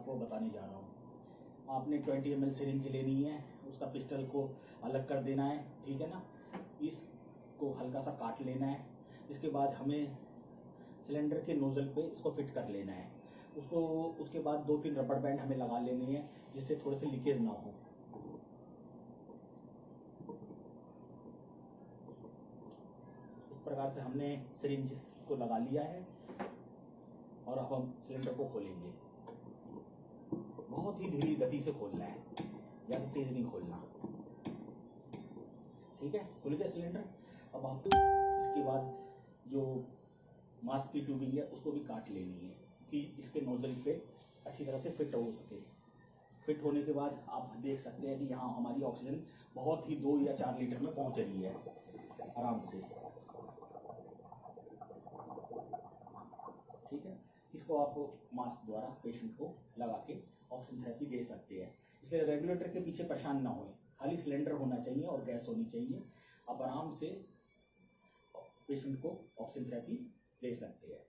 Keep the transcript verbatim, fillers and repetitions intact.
आपको बताने जा रहा हूँ। आपने ट्वेंटी एम एल सिरिंज लेनी है, उसका पिस्टल को अलग कर देना है, ठीक है ना। इसको हल्का सा काट लेना है। इसके बाद हमें सिलेंडर के नोजल पे इसको फिट कर लेना है। उसको उसके बाद दो तीन रबड़ बैंड हमें लगा लेने हैं, जिससे थोड़े से लीकेज ना हो। इस प्रकार से हमने सिरिंज को लगा लिया है और अब हम सिलेंडर को खोलेंगे। बहुत ही धीमी गति से खोलना है, ज़्यादा तेज नहीं खोलना। ठीक है, खुल गया सिलेंडर। अब आपको इसके बाद जो मास्क की ट्यूबिंग है उसको भी काट लेनी है कि इसके नोजल पे अच्छी तरह से फिट हो सके। फिट होने के बाद आप देख सकते हैं कि यहाँ हमारी ऑक्सीजन बहुत ही दो या चार लीटर में पहुँच रही है आराम से। ठीक है, इसको आप मास्क द्वारा पेशेंट को लगा के ऑक्सीजन थेरेपी दे सकते हैं। इसलिए रेगुलेटर के पीछे परेशान ना होए, खाली सिलेंडर होना चाहिए और गैस होनी चाहिए। आप आराम से पेशेंट को ऑक्सीजन थेरेपी दे सकते हैं।